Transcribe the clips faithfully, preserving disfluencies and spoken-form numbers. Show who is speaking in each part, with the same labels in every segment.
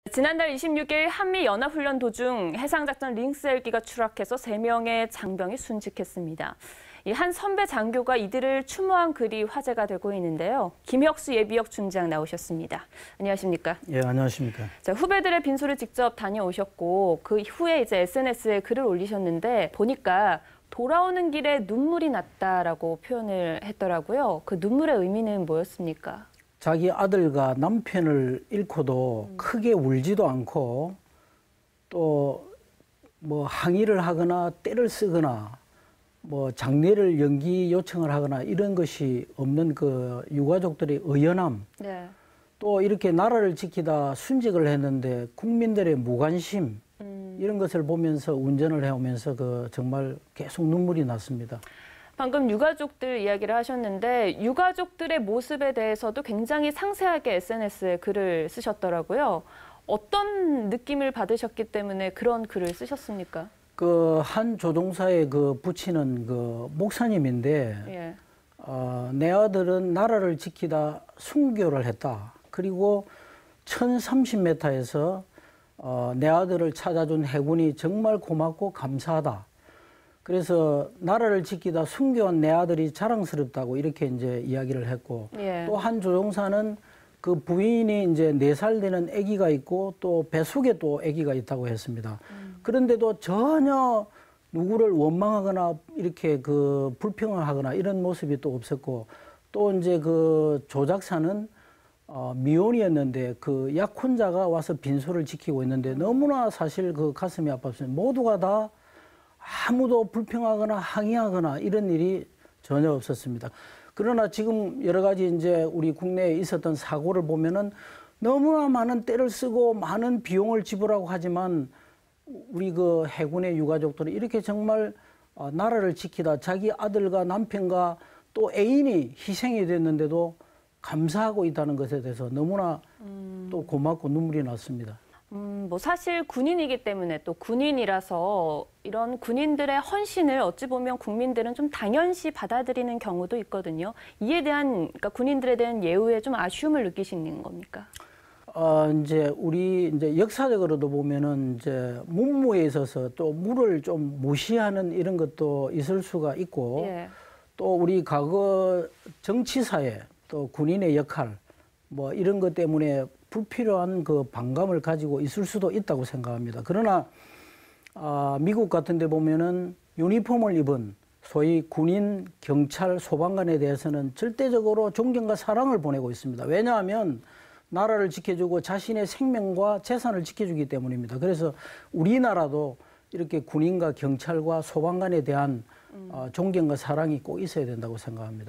Speaker 1: 지난달 이십육 일 한미연합훈련 도중 해상작전 링스 헬기가 추락해서 세 명의 장병이 순직했습니다. 이 한 선배 장교가 이들을 추모한 글이 화제가 되고 있는데요. 김혁수 예비역 준장 나오셨습니다. 안녕하십니까?
Speaker 2: 예, 안녕하십니까?
Speaker 1: 자, 후배들의 빈소를 직접 다녀오셨고 그 후에 이제 에스엔에스에 글을 올리셨는데 보니까 돌아오는 길에 눈물이 났다라고 표현을 했더라고요. 그 눈물의 의미는 뭐였습니까?
Speaker 2: 자기 아들과 남편을 잃고도 음. 크게 울지도 않고 또 뭐 항의를 하거나 떼를 쓰거나 뭐 장례를 연기 요청을 하거나 이런 것이 없는 그 유가족들의 의연함, 네. 또 이렇게 나라를 지키다 순직을 했는데 국민들의 무관심 음. 이런 것을 보면서 운전을 해오면서 그 정말 계속 눈물이 났습니다.
Speaker 1: 방금 유가족들 이야기를 하셨는데 유가족들의 모습에 대해서도 굉장히 상세하게 에스엔에스에 글을 쓰셨더라고요. 어떤 느낌을 받으셨기 때문에 그런 글을 쓰셨습니까?
Speaker 2: 그 한 조종사의 그 부친은 그 목사님인데 예. 어, 내 아들은 나라를 지키다 순교를 했다. 그리고 천삼십 미터에서 어, 내 아들을 찾아준 해군이 정말 고맙고 감사하다. 그래서 나라를 지키다 순교한 내 아들이 자랑스럽다고 이렇게 이제 이야기를 했고 예. 또 한 조종사는 그 부인이 이제 네 살 되는 아기가 있고 또 뱃속에 또 아기가 있다고 했습니다. 음. 그런데도 전혀 누구를 원망하거나 이렇게 그 불평을 하거나 이런 모습이 또 없었고 또 이제 그 조작사는 어, 미혼이었는데 그 약혼자가 와서 빈소를 지키고 있는데 너무나 사실 그 가슴이 아팠습니다. 모두가 다 아무도 불평하거나 항의하거나 이런 일이 전혀 없었습니다. 그러나 지금 여러 가지 이제 우리 국내에 있었던 사고를 보면은 너무나 많은 떼를 쓰고 많은 비용을 지불하고 하지만 우리 그 해군의 유가족들은 이렇게 정말 나라를 지키다 자기 아들과 남편과 또 애인이 희생이 됐는데도 감사하고 있다는 것에 대해서 너무나 음. 또 고맙고 눈물이 났습니다.
Speaker 1: 음, 뭐 사실 군인이기 때문에 또 군인이라서 이런 군인들의 헌신을 어찌 보면 국민들은 좀 당연시 받아들이는 경우도 있거든요. 이에 대한 그러니까 군인들에 대한 예우에 좀 아쉬움을 느끼시는 겁니까?
Speaker 2: 어, 이제 우리 이제 역사적으로도 보면은 이제 문무에 있어서 또 무를 좀 무시하는 이런 것도 있을 수가 있고 예. 또 우리 과거 정치사에 또 군인의 역할 뭐 이런 것 때문에 불필요한 그 반감을 가지고 있을 수도 있다고 생각합니다. 그러나 아, 미국 같은 데 보면은 유니폼을 입은 소위 군인, 경찰, 소방관에 대해서는 절대적으로 존경과 사랑을 보내고 있습니다. 왜냐하면 나라를 지켜주고 자신의 생명과 재산을 지켜주기 때문입니다. 그래서 우리나라도 이렇게 군인과 경찰과 소방관에 대한 음. 어, 존경과 사랑이 꼭 있어야 된다고 생각합니다.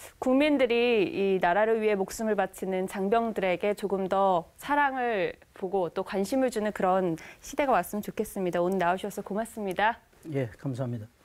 Speaker 1: 국민들이 이 나라를 위해 목숨을 바치는 장병들에게 조금 더 사랑을 보고 또 관심을 주는 그런 시대가 왔으면 좋겠습니다. 오늘 나오셔서 고맙습니다.
Speaker 2: 예, 감사합니다.